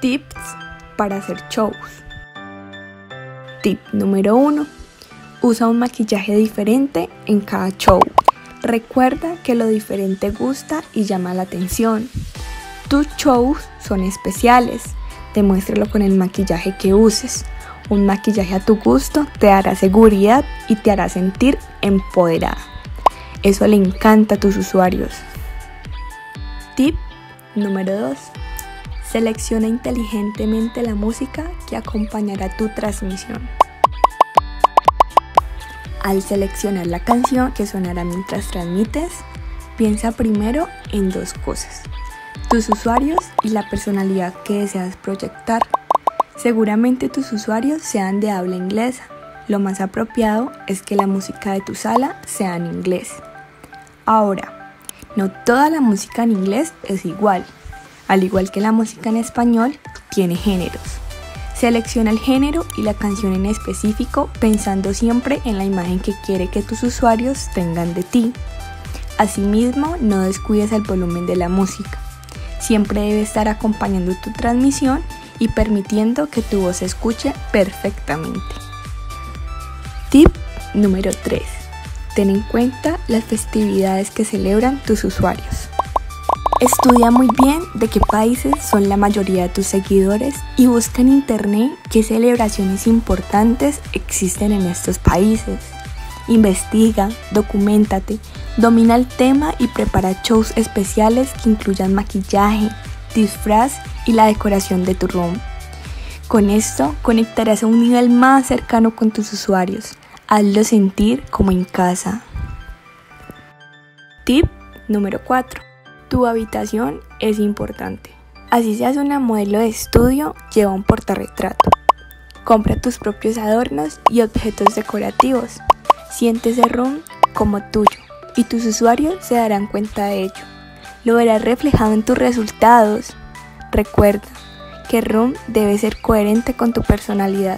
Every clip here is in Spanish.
Tips para hacer shows. Tip número 1. Usa un maquillaje diferente en cada show. Recuerda que lo diferente gusta y llama la atención. Tus shows son especiales. Demuéstralo con el maquillaje que uses. Un maquillaje a tu gusto te dará seguridad y te hará sentir empoderada. Eso le encanta a tus usuarios. Tip número 2. Selecciona inteligentemente la música que acompañará tu transmisión. Al seleccionar la canción que sonará mientras transmites, piensa primero en dos cosas: tus usuarios y la personalidad que deseas proyectar. Seguramente tus usuarios sean de habla inglesa. Lo más apropiado es que la música de tu sala sea en inglés. Ahora, no toda la música en inglés es igual. Al igual que la música en español, tiene géneros. Selecciona el género y la canción en específico pensando siempre en la imagen que quiere que tus usuarios tengan de ti. Asimismo, no descuides el volumen de la música. Siempre debe estar acompañando tu transmisión y permitiendo que tu voz se escuche perfectamente. Tip número 3. Ten en cuenta las festividades que celebran tus usuarios. Estudia muy bien de qué países son la mayoría de tus seguidores y busca en internet qué celebraciones importantes existen en estos países. Investiga, documéntate, domina el tema y prepara shows especiales que incluyan maquillaje, disfraz y la decoración de tu room. Con esto conectarás a un nivel más cercano con tus usuarios. Hazlo sentir como en casa. Tip número 4. Tu habitación es importante. Así seas una modelo de estudio, lleva un portarretrato. Compra tus propios adornos y objetos decorativos. Siente ese room como tuyo y tus usuarios se darán cuenta de ello. Lo verás reflejado en tus resultados. Recuerda que el room debe ser coherente con tu personalidad.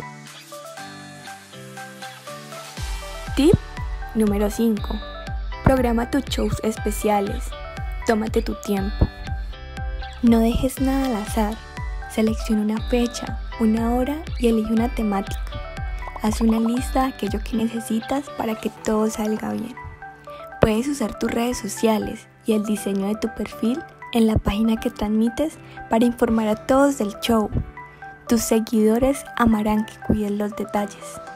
Tip número 5. Programa tus shows especiales. Tómate tu tiempo. No dejes nada al azar. Selecciona una fecha, una hora y elige una temática. Haz una lista de aquello que necesitas para que todo salga bien. Puedes usar tus redes sociales y el diseño de tu perfil en la página que transmites para informar a todos del show. Tus seguidores amarán que cuides los detalles.